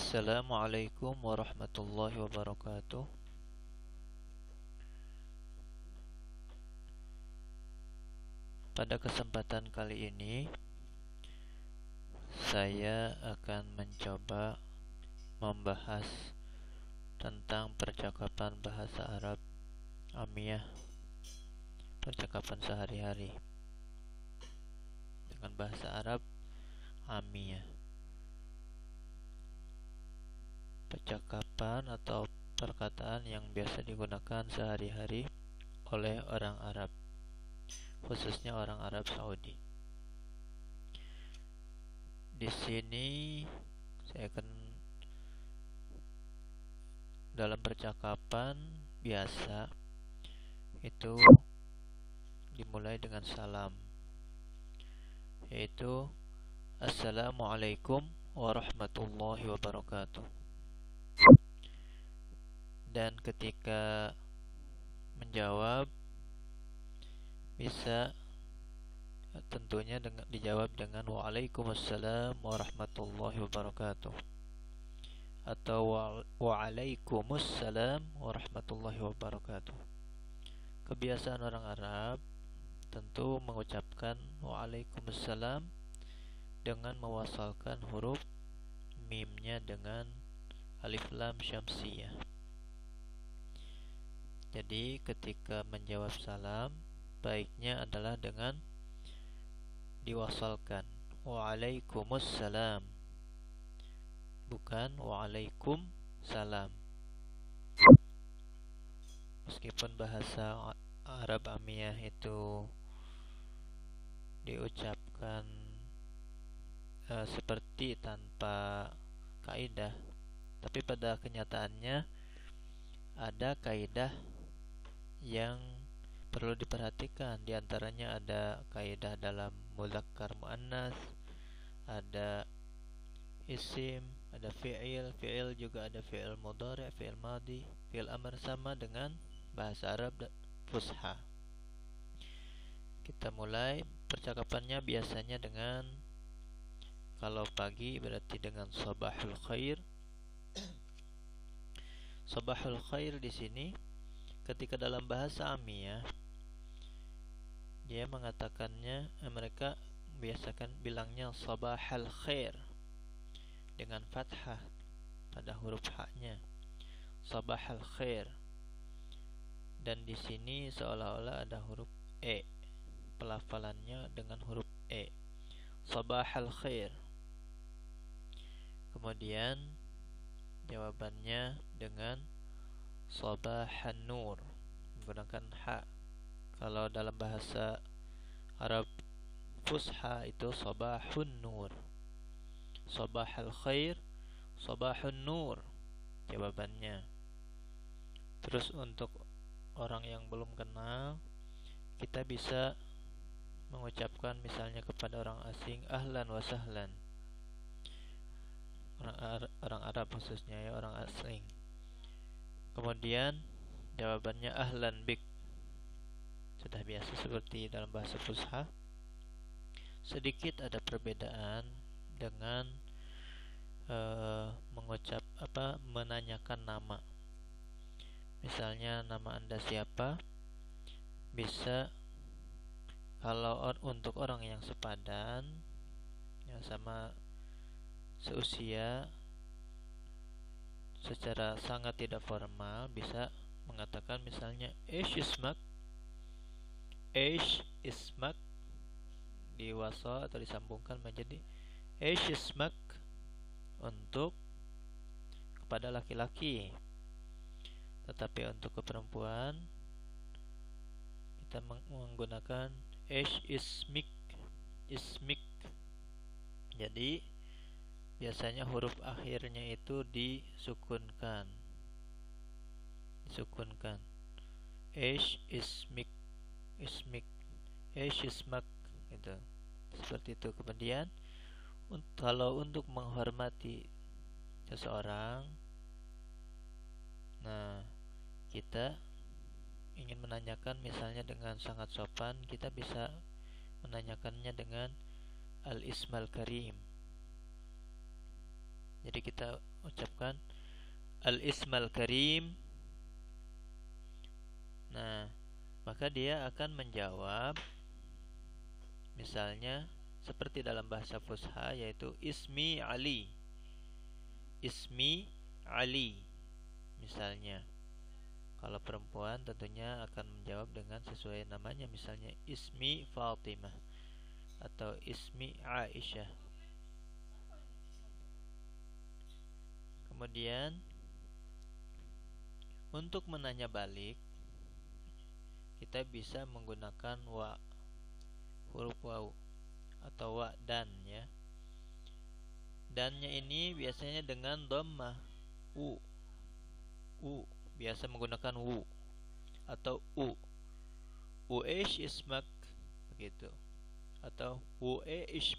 Assalamualaikum warahmatullahi wabarakatuh. Pada kesempatan kali ini saya akan mencoba membahas tentang percakapan bahasa Arab Amiyah, percakapan sehari-hari dengan bahasa Arab Amiyah. Percakapan atau perkataan yang biasa digunakan sehari-hari oleh orang Arab, khususnya orang Arab Saudi. Di sini saya akan dalam percakapan biasa itu dimulai dengan salam, yaitu Assalamualaikum warahmatullahi wabarakatuh. Dan ketika menjawab bisa tentunya dijawab dengan Waalaikumsalam warahmatullahi wabarakatuh atau Waalaikumsalam warahmatullahi wabarakatuh. Kebiasaan orang Arab tentu mengucapkan Waalaikumsalam dengan mewasalkan huruf mimnya dengan alif lam syamsiyah. Jadi ketika menjawab salam baiknya adalah dengan diwasalkan Waalaikumsalam, bukan Waalaikumsalam. Meskipun bahasa Arab Amiyah itu diucapkan seperti tanpa kaidah, tapi pada kenyataannya ada kaidah yang perlu diperhatikan. Di antaranya ada kaidah dalam muzakkar muannas, ada isim, ada fi'il, fi'il juga ada fi'il mudhari', fi'il madhi, fi'il amr, sama dengan bahasa Arab fusha. Kita mulai percakapannya biasanya dengan, kalau pagi berarti dengan sabahul khair. Sabahul khair di sini ketika dalam bahasa Amiyah dia mengatakannya, mereka biasakan bilangnya sabahal khair dengan fathah pada huruf ha-nya, sabahal khair. Dan di sini seolah-olah ada huruf e, pelafalannya dengan huruf e, sabahal khair. Kemudian jawabannya dengan sabahan nur menggunakan ha. Kalau dalam bahasa Arab fusha itu sabahun nur, sabahal khair, sabahun nur jawabannya. Terus untuk orang yang belum kenal, kita bisa mengucapkan misalnya kepada orang asing ahlan wa sahlan, orang Arab khususnya ya, orang asing. Kemudian jawabannya ahlan bik. Sudah biasa seperti dalam bahasa fusha. Sedikit ada perbedaan dengan menanyakan nama. Misalnya nama Anda siapa? Bisa kalau untuk orang yang sepadan ya, sama seusia, secara sangat tidak formal bisa mengatakan misalnya Eish ismak, Eish ismak, diwasal atau disambungkan menjadi Eish ismak untuk kepada laki-laki. Tetapi untuk perempuan kita menggunakan Eish ismik, ismik. Jadi biasanya huruf akhirnya itu disukunkan. Eish ismik, ismik, eish ismak, gitu. Seperti itu. Kemudian kalau untuk menghormati seseorang, nah kita ingin menanyakan misalnya dengan sangat sopan, kita bisa menanyakannya dengan al-ismal karim. Jadi kita ucapkan al-ismal karim, nah maka dia akan menjawab misalnya seperti dalam bahasa Fusha, yaitu ismi Ali, ismi Ali misalnya. Kalau perempuan tentunya akan menjawab dengan sesuai namanya, misalnya ismi Fatimah atau ismi Aisyah. Kemudian untuk menanya balik kita bisa menggunakan wa, huruf waw atau wa dan ya. Dannya ini biasanya dengan dhammah u. Biasa menggunakan wu atau u. Uish ismak begitu. Atau uish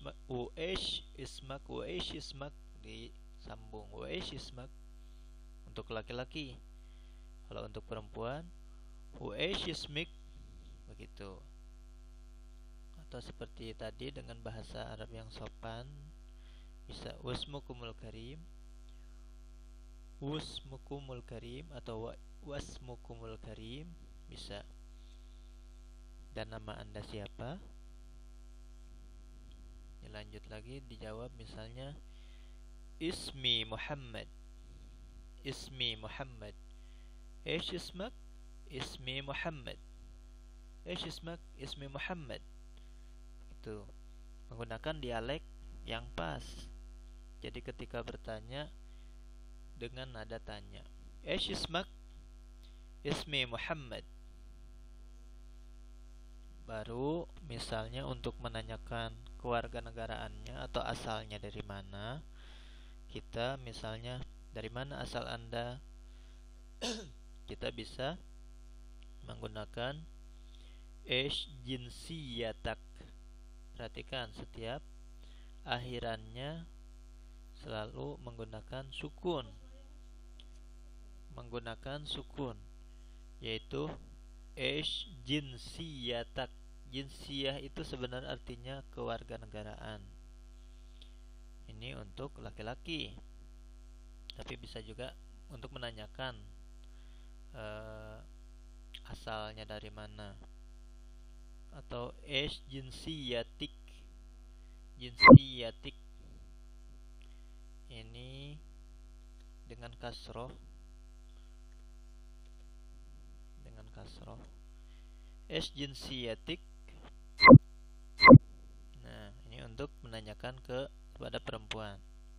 ismak disambung uish ismak untuk laki-laki. Kalau untuk perempuan uish ismik begitu. Atau seperti tadi dengan bahasa Arab yang sopan bisa wasmukumul karim, wasmukumul karim atau wasmukumul karim bisa. Dan nama Anda siapa? Lanjut lagi dijawab misalnya ismi Muhammad, ismi Muhammad. Eish ismak? Ismi Muhammad. Eish ismak? Ismi Muhammad. Itu menggunakan dialek yang pas. Jadi ketika bertanya dengan nada tanya, Eish ismak? Ismi Muhammad. Baru misalnya untuk menanyakan kewarganegaraannya atau asalnya dari mana, kita misalnya dari mana asal Anda, kita bisa menggunakan Eish jinsiyatak. Perhatikan setiap akhirannya selalu menggunakan sukun, yaitu Eish jinsiyatak. Jinsiyah itu sebenarnya artinya kewarganegaraan. Ini untuk laki-laki, tapi bisa juga untuk menanyakan asalnya dari mana. Atau Eish jinsiyatik. Jinsiyatik ini dengan kasroh, Eish jinsiyatik. Nah, ini untuk menanyakan kepada perempuan.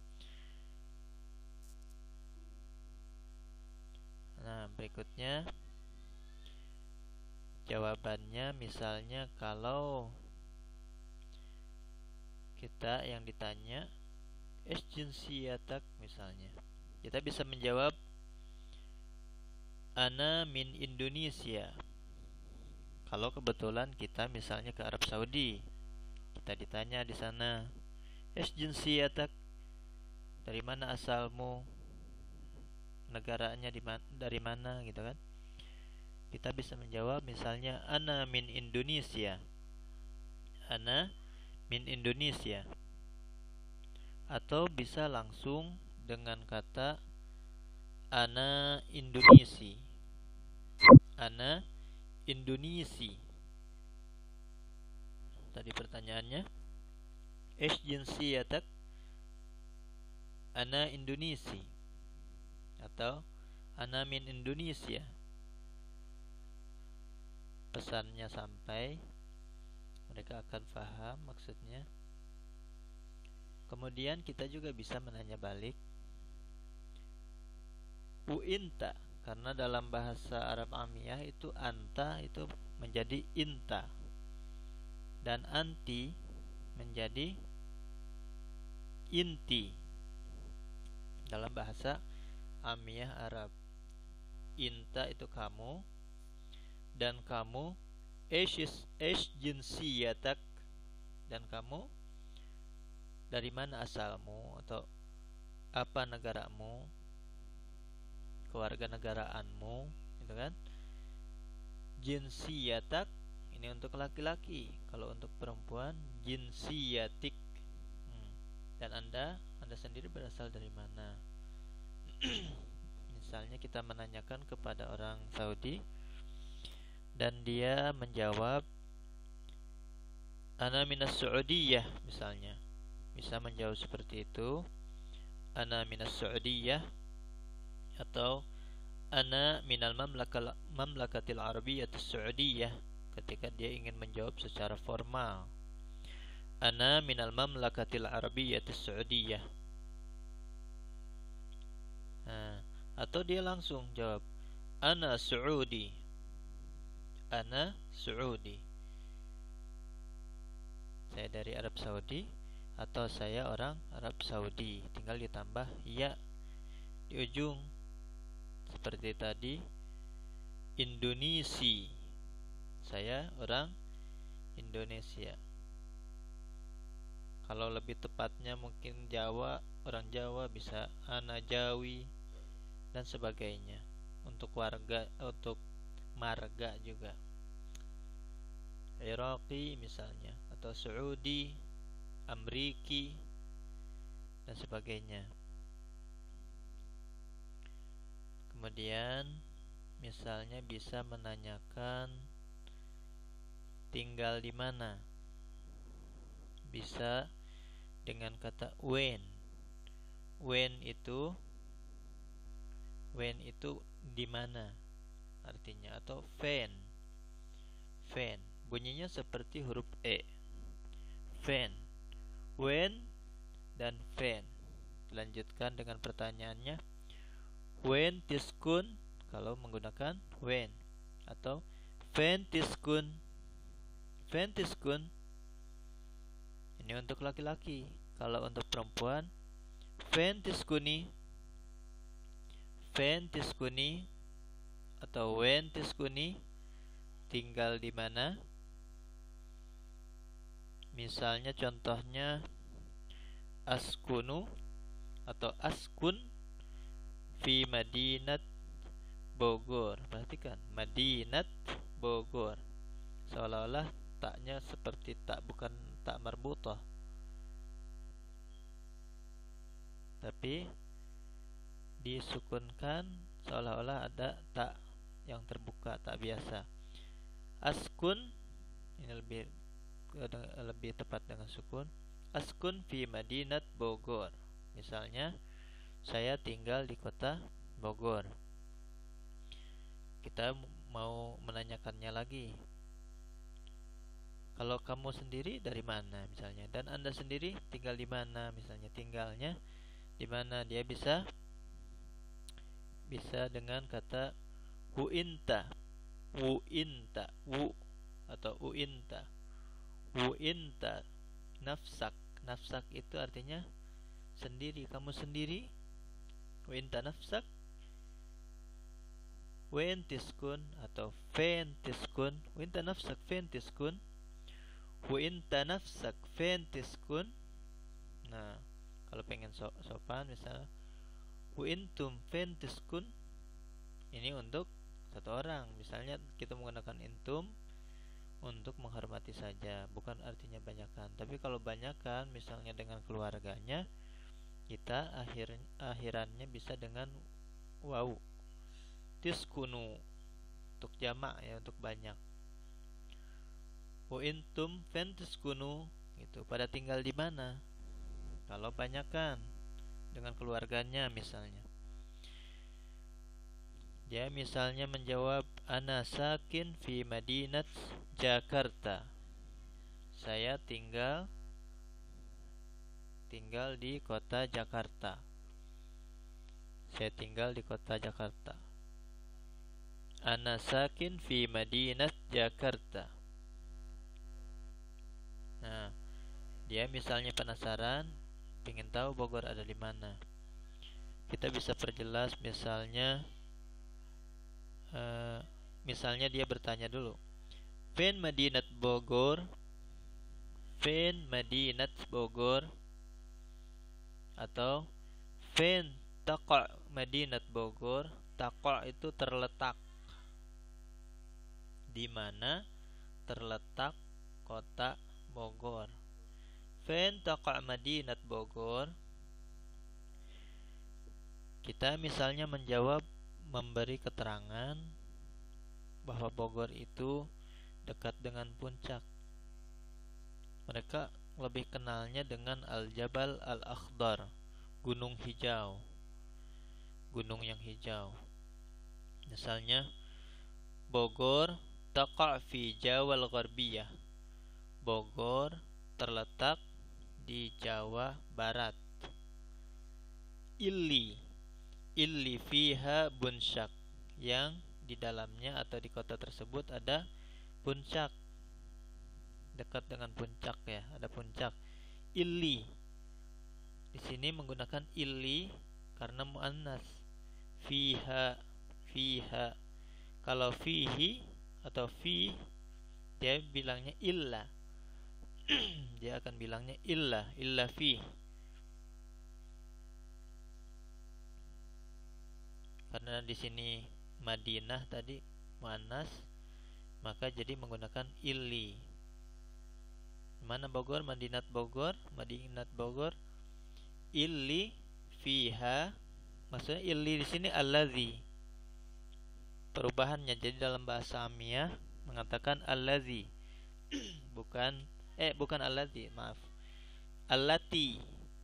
Nah, berikutnya jawabannya misalnya kalau kita yang ditanya Eish jinsiyatak misalnya, kita bisa menjawab ana min Indonesia. Kalau kebetulan kita misalnya ke Arab Saudi, kita ditanya di sana, Eish jinsiyatak? Dari mana asalmu? Negaranya dari mana gitu kan? Kita bisa menjawab misalnya ana min Indonesia. Ana min Indonesia. Atau bisa langsung dengan kata ana Indonesi. Ana Indonesi. Tadi pertanyaannya Eish jinsiyatak? Ana Indonesi atau ana min Indonesia. Pesannya sampai, mereka akan paham maksudnya. Kemudian kita juga bisa menanya balik uinta, karena dalam bahasa Arab Amiyah itu anta itu menjadi inta dan anti menjadi inti. Dalam bahasa Amiyah Arab, inta itu kamu dan kamu, eish jinsiyatak, dan kamu dari mana asalmu atau apa negaramu, kewarganegaraanmu, gitu kan? Jinsiyatak ini untuk laki-laki, kalau untuk perempuan jinsiyatik. Dan Anda sendiri berasal dari mana? Misalnya kita menanyakan kepada orang Saudi dan dia menjawab ana minas Saudiyah misalnya. Bisa menjawab seperti itu, ana minas Saudiyah, atau ana minal mamlakatil arabiyyatis Saudiyah ketika dia ingin menjawab secara formal. Ana minal mamlakatil arabiyyatis Saudiyah. Nah, atau dia langsung jawab ana Saudi. Ana Saudi. Saya dari Arab Saudi, atau saya orang Arab Saudi. Tinggal ditambah ya di ujung. Seperti tadi, Indonesia. Saya orang Indonesia. Kalau lebih tepatnya mungkin Jawa, orang Jawa bisa ana Jawi dan sebagainya. Untuk warga, untuk marga juga. Iraqi misalnya, atau Saudi, Amriki dan sebagainya. Kemudian misalnya bisa menanyakan tinggal di mana. Bisa dengan kata when. When itu di mana artinya, atau when. When bunyinya seperti huruf E. When. When dan when. Lanjutkan dengan pertanyaannya. When tiskun kalau menggunakan when, atau when tiskun. When tiskun ini untuk laki-laki. Kalau untuk perempuan, when tiskuni. When tiskuni atau when tiskuni, tinggal di mana? Misalnya contohnya askunu atau askun fi Madinat Bogor. Perhatikan, Madinat Bogor. Seolah-olah taknya seperti tak, bukan tak marbutah, tapi disukunkan seolah-olah ada tak yang terbuka, tak biasa. Askun ini lebih tepat dengan sukun. Askun fi Madinat Bogor. Misalnya saya tinggal di kota Bogor. Kita mau menanyakannya lagi. Kalau kamu sendiri dari mana misalnya, dan Anda sendiri tinggal di mana misalnya, tinggalnya di mana, dia bisa dengan kata uinta. Uinta, atau uinta. Uinta nafsak. Nafsak itu artinya sendiri, kamu sendiri. Uinta nafsak. Wentiskun atau fentiskun. Uinta nafsak fentiskun. Uinta nafsak fentiskun. Nah, kalau pengen sopan misalnya uintum fentiskun, ini untuk satu orang. Misalnya kita menggunakan intum untuk menghormati saja, bukan artinya banyakan. Tapi kalau banyakan misalnya dengan keluarganya, kita akhirannya bisa dengan waw. Tiskunu untuk jamak ya, untuk banyak. Wa intum fentiskunu itu pada tinggal di mana? Kalau banyakan dengan keluarganya misalnya. Dia misalnya menjawab ana sakin fi Madinat Jakarta. Saya tinggal di kota Jakarta. Saya tinggal di kota Jakarta. Ana sakin fi Madinat Jakarta. Nah, dia misalnya penasaran, ingin tahu Bogor ada di mana. Kita bisa perjelas misalnya, misalnya dia bertanya dulu, Fen Madinat Bogor, Fen Madinat Bogor, atau Fen Taqa Madinat Bogor. Taqa itu terletak. Di mana terletak kota Bogor. Fen Taqa Madinat Bogor. Kita misalnya memberi keterangan bahwa Bogor itu dekat dengan puncak. Mereka lebih kenalnya dengan Al-Jabal Al-Akhdar, gunung hijau, gunung yang hijau. Misalnya Bogor taqa' fi Jawa al-Gharbiyah. Bogor terletak di Jawa Barat. Illi fiha bunsyak, yang di dalamnya atau di kota tersebut ada puncak, dekat dengan puncak ya, ada puncak. Illi di sini menggunakan illi karena muannas. Fiha. Kalau fihi atau fi, dia bilangnya illa. Dia akan bilangnya illa fi. Karena di sini Madinah tadi muannas, maka jadi menggunakan illi. Mana Bogor? Madinat Bogor. Illi fiha, maksudnya illi di sini allazi. Perubahannya, jadi dalam bahasa Amiyah mengatakan allazi. bukan allazi, maaf. Allati.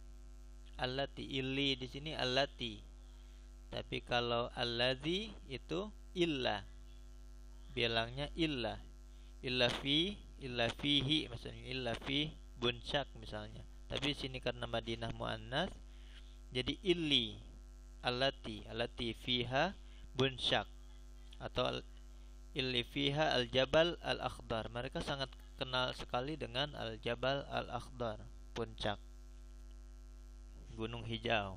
Illi di sini allati. Tapi kalau allazi itu illa. Bilangnya illa fihi, maksudnya illa fi bunsyak misalnya. Tapi di sini karena Madinah muannas, jadi illi allati fiha bunsyak, atau illi fiha al-Jabal al-Akhdar. Mereka sangat kenal sekali dengan al-Jabal al-Akhdar, puncak gunung hijau.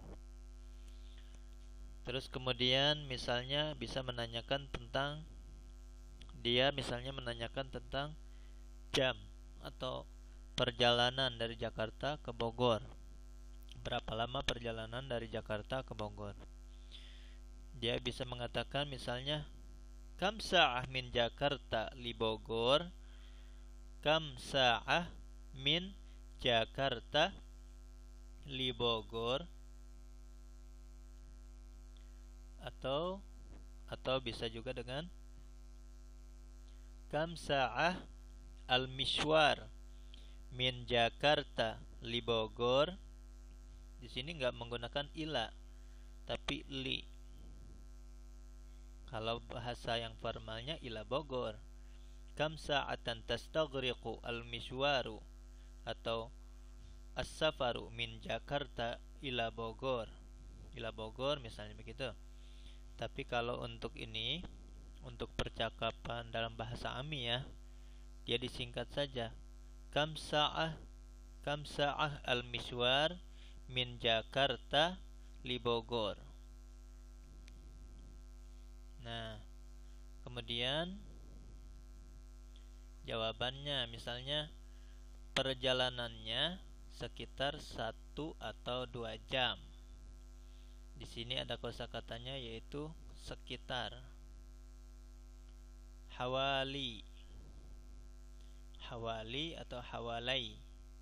Terus kemudian misalnya bisa menanyakan tentang, dia misalnya menanyakan tentang jam atau perjalanan dari Jakarta ke Bogor. Berapa lama perjalanan dari Jakarta ke Bogor? Dia bisa mengatakan misalnya, kam sa'ah min Jakarta li Bogor. Kam sa'ah min Jakarta li Bogor. Atau bisa juga dengan kam sa'ah al-mishwar min Jakarta li Bogor. Di sini enggak menggunakan ila, tapi li. Kalau bahasa yang formalnya ila Bogor. Kam sa'atan tastaghriqu al-mishwaru, atau as-safaru min Jakarta ila Bogor. Ila Bogor misalnya begitu. Tapi kalau untuk ini, untuk percakapan dalam bahasa Amiyah, dia disingkat saja. Kam sa'ah al-mishwar min Jakarta li Bogor. Nah, kemudian jawabannya misalnya perjalanannya sekitar 1 atau 2 jam. Di sini ada kosakatanya yaitu sekitar. Hawali atau hawalai.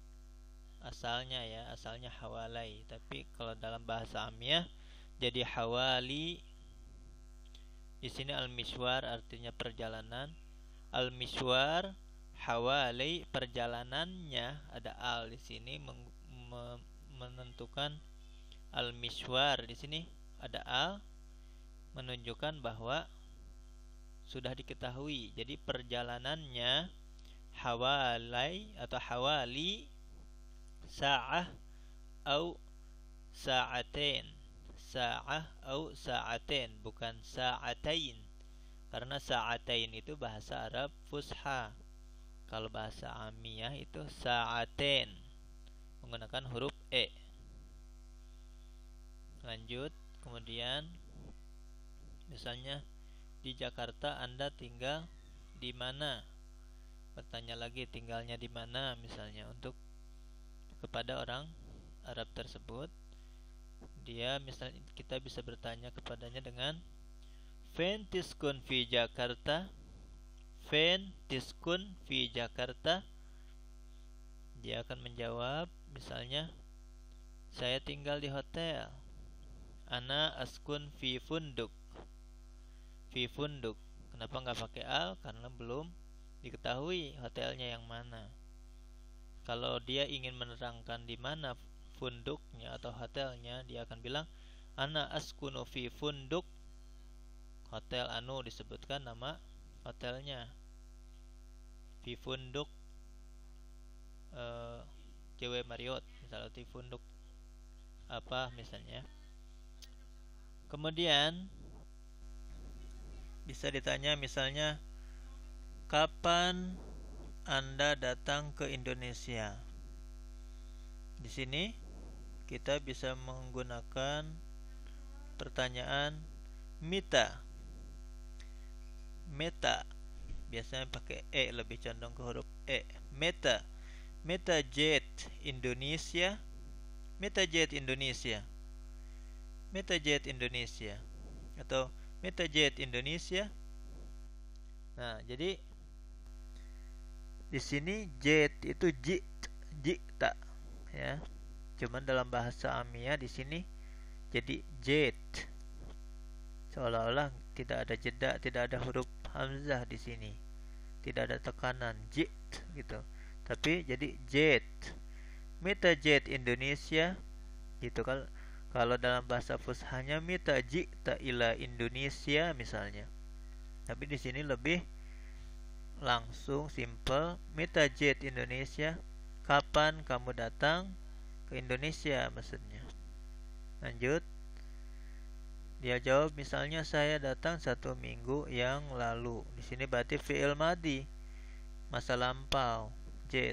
Asalnya hawalai, tapi kalau dalam bahasa Amiyah jadi hawali. Di sini al-mishwar artinya perjalanan. Al-mishwar, hawalai, perjalanannya, ada al di sini menentukan al-mishwar. Di sini ada al menunjukkan bahwa sudah diketahui. Jadi perjalanannya hawalai atau hawali sa'ah au sa'atain. Sa'ah au sa'atain, bukan sa'atain. Karena sa'atain itu bahasa Arab fusha. Kalau bahasa Amiyah itu sa'atain, menggunakan huruf e. Lanjut, kemudian misalnya di Jakarta Anda tinggal di mana? Bertanya lagi tinggalnya di mana misalnya, untuk kepada orang Arab tersebut. Dia misalnya, kita bisa bertanya kepadanya dengan Fen tiskun fi Jakarta. Fen tiskun fi Jakarta. Dia akan menjawab misalnya, saya tinggal di hotel. Ana askun fi funduk. Fi funduk. Kenapa nggak pakai al? Karena belum diketahui hotelnya yang mana. Kalau dia ingin menerangkan di mana funduknya atau hotelnya, dia akan bilang ana askunu fi funduk. Hotel anu disebutkan nama hotelnya. Fi funduk JW Marriott, misalnya di funduk apa misalnya. Kemudian bisa ditanya misalnya, kapan Anda datang ke Indonesia? Di sini kita bisa menggunakan pertanyaan mita. Meta biasanya pakai e, lebih condong ke huruf e. Meta. Meta jet Indonesia. Meta jet Indonesia. Meta jet Indonesia atau Meta jet Indonesia. Nah, jadi di sini jet itu jita ya. Cuman dalam bahasa Amia di sini jadi jet. Seolah-olah tidak ada jeda, tidak ada huruf hamzah di sini. Tidak ada tekanan jet gitu. Tapi jadi jet. Meta jet Indonesia gitu kan. Kalau dalam bahasa fushahnya mita jita ila Indonesia misalnya. Tapi di sini lebih langsung simple. Mita jet Indonesia. Kapan kamu datang ke Indonesia maksudnya. Lanjut. Dia jawab misalnya saya datang 1 minggu yang lalu. Di sini berarti fi'il madi, masa lampau, jet.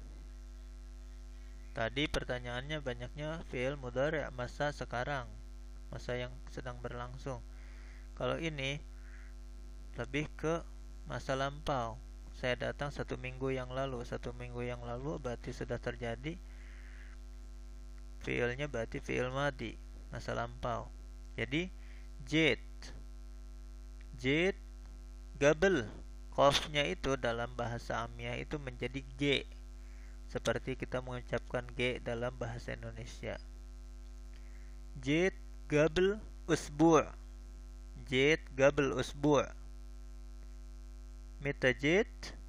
Tadi pertanyaannya banyaknya fi'il mudhari', masa sekarang, masa yang sedang berlangsung. Kalau ini lebih ke masa lampau. Saya datang 1 minggu yang lalu. 1 minggu yang lalu berarti sudah terjadi. Fi'ilnya berarti fi'il madi, masa lampau. Jadi jet, jet, gabel. Qafnya itu dalam bahasa Amiyah itu menjadi G, seperti kita mengucapkan G dalam bahasa Indonesia. Jet gabel usbu'. Jet gabel usbu'. Meta jet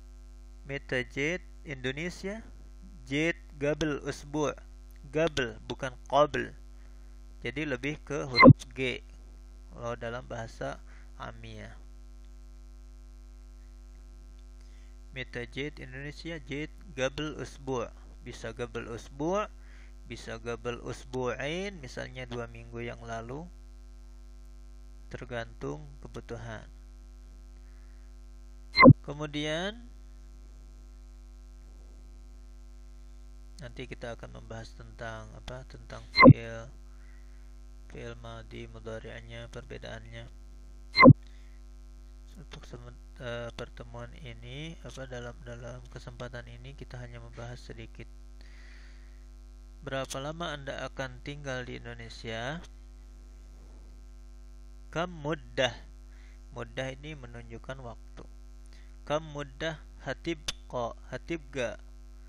Indonesia. Jet gabel usbu'. Gabel bukan qabl. Jadi lebih ke huruf G kalau dalam bahasa Amiyah. Meta jet Indonesia, jet gabel usbu'. Bisa gabel usbu', bisa gabel usbu'ain, misalnya 2 minggu yang lalu. Tergantung kebutuhan. Kemudian nanti kita akan membahas tentang tentang fi'il madi mudhari'nya, perbedaannya. Untuk pertemuan ini dalam kesempatan ini kita hanya membahas sedikit. Berapa lama Anda akan tinggal di Indonesia? Kam muddah. Muddah ini menunjukkan waktu. Kam muddah hatibqa. Hatibqa.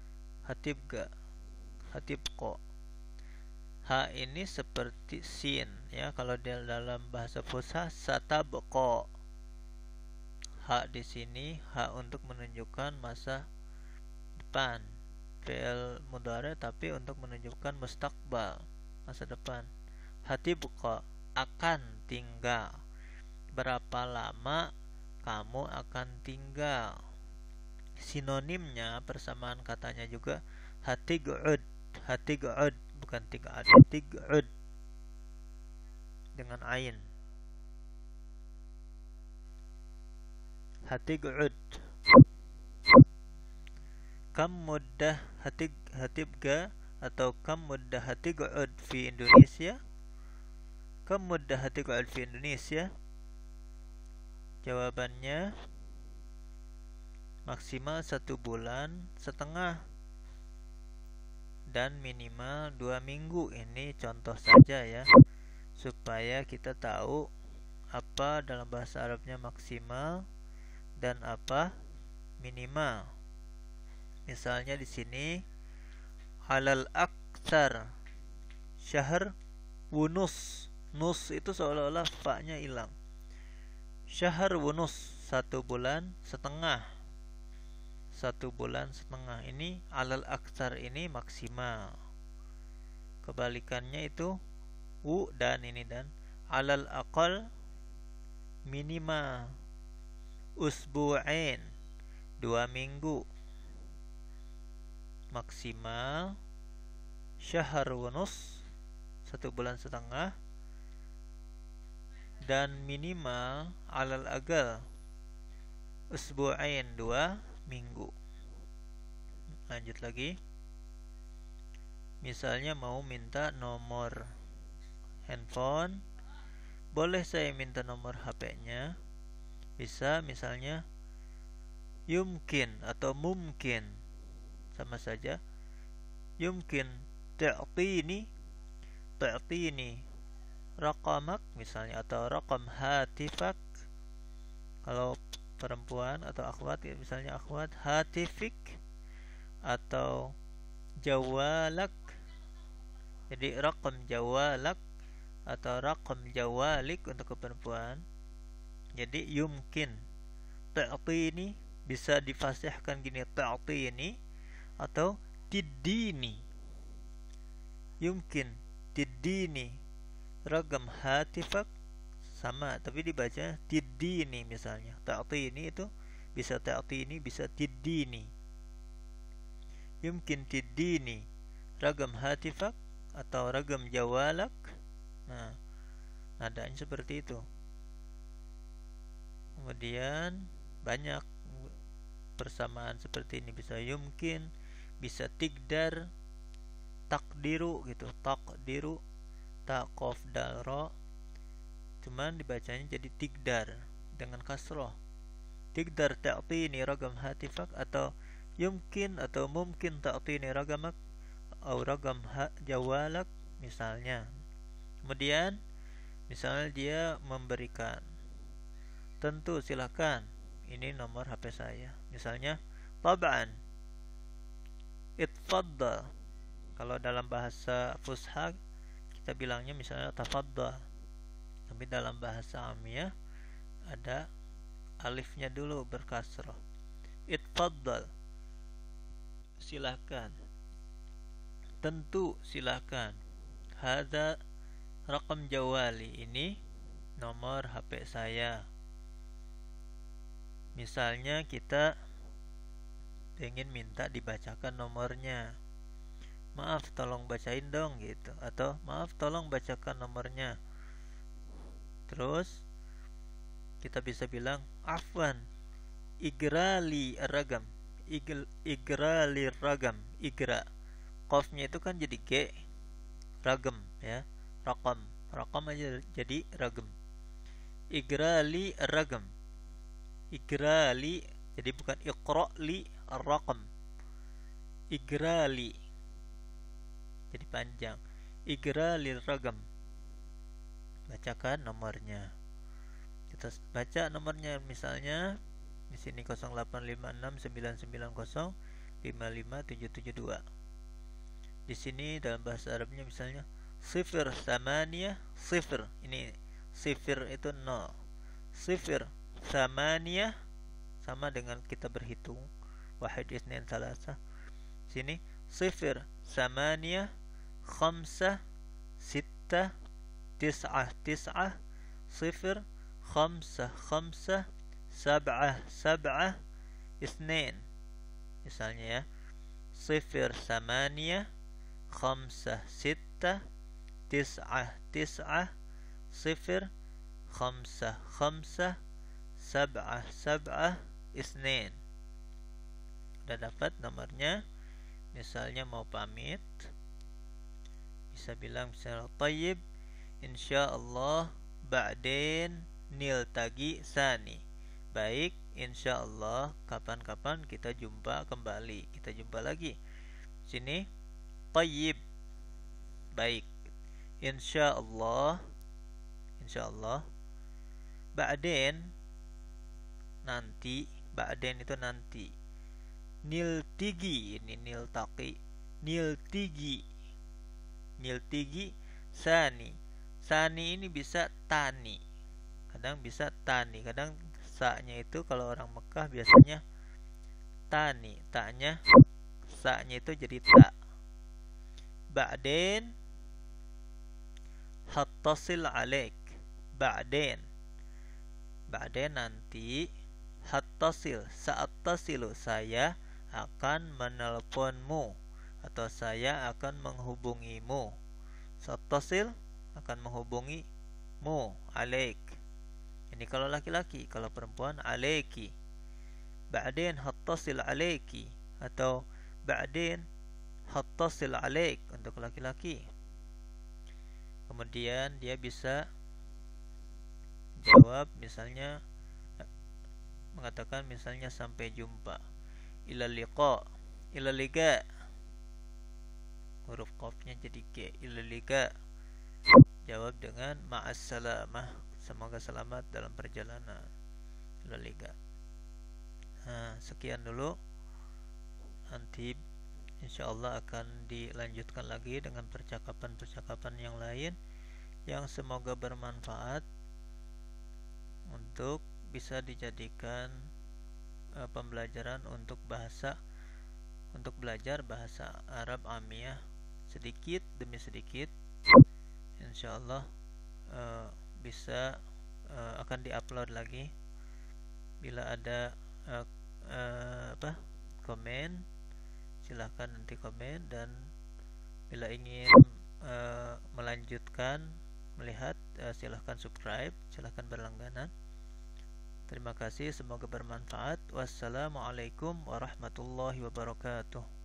Ha ini seperti sin ya, kalau dalam bahasa fusha satabqa. Ha di sini ha untuk menunjukkan masa depan, fi'il mudhari', tapi untuk menunjukkan mustaqbal, masa depan. Hatibqa akan tinggal. Berapa lama kamu akan tinggal? Sinonimnya, persamaan katanya juga hatig'ud. Hatig'ud bukan tig'ad, tig'ud dengan ain. Hatig'ud. Kam muddah hatibga atau kam muddah hatig'ud fi Indonesia? Kam muddah hatig'ud fi Indonesia? Jawabannya maksimal 1,5 bulan dan minimal 2 minggu. Ini contoh saja ya, supaya kita tahu apa dalam bahasa Arabnya maksimal dan apa minimal. Misalnya di sini alal aktsar syahr wunus Nus itu seolah-olah fa-nya hilang. Syahr wa nus, 1 bulan setengah. 1 bulan setengah ini alal aksar ini maksimal. Kebalikannya itu dan ini dan alal aqal minimal. Usbu'ain, 2 minggu. Maksimal syahr wa nus, 1 bulan setengah. Dan minimal alal agal usbu'ain, 2 minggu. Lanjut lagi. Misalnya mau minta nomor handphone, boleh saya minta nomor HP-nya? Bisa, misalnya yumkin atau mumkin, sama saja. Yumkin ta'tini raqamak misalnya, atau raqam hatifak. Kalau perempuan atau akhwat, misalnya akhwat, hatifik atau jawalak. Jadi raqam jawalak atau raqam jawalik untuk perempuan. Jadi yumkin ta'tini bisa difasihkan gini, ta'tini atau tiddini. Yumkin tiddini raqam hatifak, sama tapi dibaca tiddini misalnya. Ta'tini itu bisa ta'tini, bisa tiddini. Yumkin tiddini raqam hatifak atau raqam jawalak. Nah, nadanya seperti itu. Kemudian banyak persamaan seperti ini, bisa yumkin, bisa tigdar, takdiru gitu, takdiru, ta qaf dal ra, cuman dibacanya jadi tigdar dengan kasroh. Tigdar ta'tini raqam hatifak, atau yumkin atau mumkin ta'tini raqamak atau raqam jawalak misalnya. Kemudian misalnya dia memberikan, tentu silakan, ini nomor HP saya. Misalnya tab'an, itfaddal. Kalau dalam bahasa fusha kita bilangnya misalnya tafaddal, tapi dalam bahasa amiyah ada alifnya dulu berkasrah. Itfaddal, silakan, tentu silakan. Hadza raqam jawali, ini nomor HP saya. Misalnya kita pengen minta dibacakan nomornya, maaf tolong bacain dong gitu, atau maaf tolong bacakan nomornya. Terus kita bisa bilang afwan igrali ragam, igrali ragam, igra qafnya itu kan jadi g, ragam ya, raqam aja jadi ragam. Igrali ragam, igrali, jadi bukan iqra'li ar-raqam, igrali jadi panjang, igrali ragam, bacakan nomornya. Kita baca nomornya, misalnya di sini 085699055772. Di sini dalam bahasa Arabnya misalnya sifir samaniyah, sifir, ini sifir itu 0, sifir samaniyah sama dengan kita berhitung wahid isnain thalatha. Sini sifir samaniyah khamsah sittah tis'ah tis'ah sifir khamsah khamsah sab'ah sab'ah isnain, misalnya ya, sifir samaniyah khamsah sittah tis'ah tis'ah sifir khamsah khamsah sab'ah sab'ah isnain. Udah dapat nomornya. Misalnya mau pamit, bisa bilang misalnya tayyib insyaallah ba'dain niltagi sani, baik insyaallah kapan-kapan kita jumpa kembali, kita jumpa lagi. Sini tayyib, baik, insyaallah, insyaallah, ba'dain nanti, ba'dain itu nanti, niltigi, ini niltaqi, niltigi, niltigi sani, Sani ini bisa tani, kadang bisa tani, kadang sa-nya itu kalau orang Mekah biasanya tani, ta-nya, sa-nya itu jadi ta. Ba'din hattasil alaik. Ba'din, ba'din nanti, hattasil, saat tasilu, saya akan menelponmu atau saya akan menghubungimu. Saat tasil akan menghubungimu, alaik. Ini kalau laki-laki, kalau perempuan alaiki. Ba'din hattasil alaiki atau ba'din hattasil alaik untuk laki-laki. Kemudian dia bisa jawab misalnya mengatakan misalnya sampai jumpa. Ila liqa, ila liqa. Huruf qafnya jadi G. Ila liqa. Jawab dengan ma'as salamah, semoga selamat dalam perjalanan. Ila liqa. Nah, sekian dulu. Nanti insyaallah akan dilanjutkan lagi dengan percakapan-percakapan yang lain yang semoga bermanfaat untuk bisa dijadikan pembelajaran untuk belajar bahasa Arab Amiyah sedikit demi sedikit. Insyaallah bisa akan diupload lagi. Bila ada komen, silahkan nanti komen, dan bila ingin melanjutkan melihat, silahkan subscribe, silahkan berlangganan. Terima kasih, semoga bermanfaat. Wassalamualaikum warahmatullahi wabarakatuh.